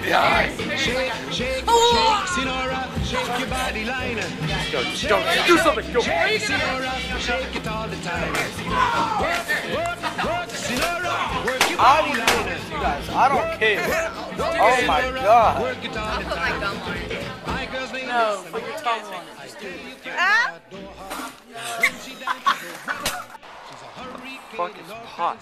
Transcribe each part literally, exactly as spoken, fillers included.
Yeah. Shake, shake, shake, Sinora, shake your body line. Go, don't do something. Go. Shake, Sinora, shake it all the time. Work, work, work, Sinora, work your I body will do line. this, you guys. I don't care. Oh my God. Work it all the Put my time. gum on it. My girl's name No, is put your tongue on it. Just do it. Ah! Fuck is pot?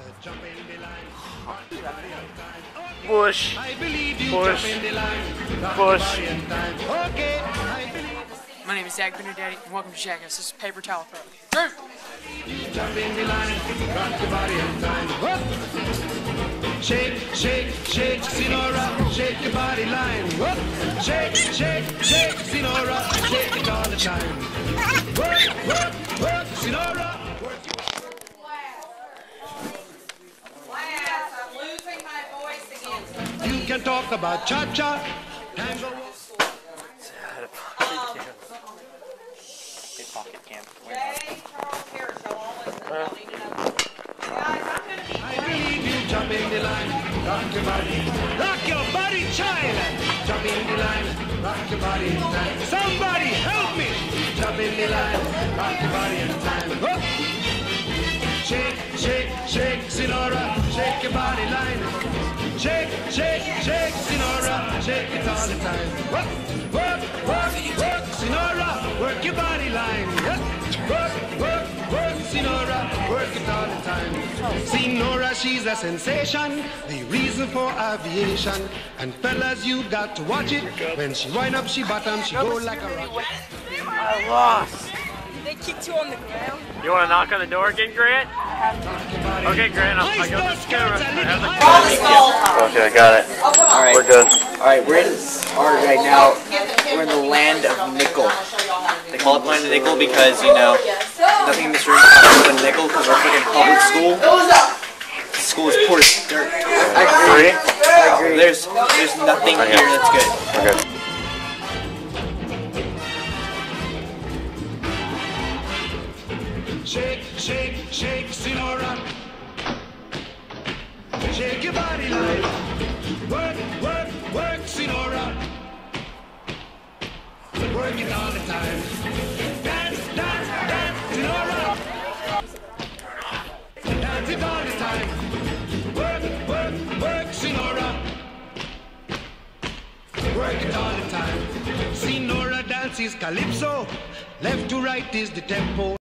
Push. I believe you Push. jump in the line. Push. Okay, I believe My name is Zach Benedatti, and welcome to Jackass. This is Paper Towel Throw. Drew! you jump in the line. Rock your body in time. Whoop. Shake, shake, shake, Sinora, shake your body line. Whoop. Shake, shake, shake, Sinora, shake it all the time. Work, work, work, Sinora, work your I'm losing my voice again. You can talk about cha-cha, tango. Pocket cam. Jay Charles Harris, I'll always I'll need to know. Guys, I'm going to be I believe you jump in the line, rock your body, rock your body, child. Jump in the line, rock your body in time. Somebody help me. Jump in the line, rock your body in time. Whoop. Shake, shake, shake, Sinora, shake your body line. Shake, shake, shake, Sinora, shake it all the time. Work, work, work, work, Sinora, work your body line. Yes. Work, work, work, Sinora, work it all the time. Sinora, she's a sensation, the reason for aviation. And fellas, you got to watch it. When she wind up, she bottom, she go like a rocket. I lost. They kicked you on the ground. You want to knock on the door again, Grant? Okay, Grant. I'll, I got this camera. I have the camera. Okay, I got it. All right, We're good. All right, we're in our right now. We're in the land of nickel. They call it land of nickel because you know nothing in this room is but nickel because we're freaking public school. The school is poor as dirt. I agree. I agree. There's there's nothing here that's good. Okay. Shake, shake, shake, Sinora. Shake your body line. Work, work, work, Sinora. Work it all the time. Dance, dance, dance, Sinora. Dance it all the time. Work, work, work, Sinora. Work it all the time. Sinora dances calypso. Left to right is the tempo.